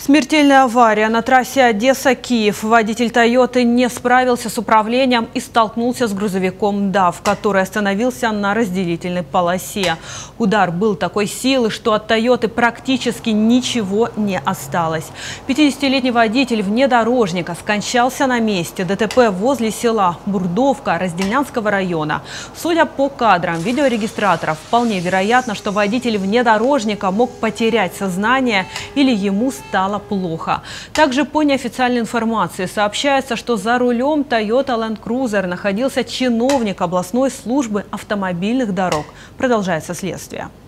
Смертельная авария на трассе Одесса-Киев. Водитель «Тойоты» не справился с управлением и столкнулся с грузовиком «ДАФ», который остановился на разделительной полосе. Удар был такой силы, что от «Тойоты» практически ничего не осталось. 50-летний водитель внедорожника скончался на месте. ДТП возле села Бурдовка Раздельнянского района. Судя по кадрам видеорегистраторов, вполне вероятно, что водитель внедорожника мог потерять сознание или ему стало плохо. Также по неофициальной информации сообщается, что за рулем Toyota Land Cruiser находился чиновник областной службы автомобильных дорог. Продолжается следствие.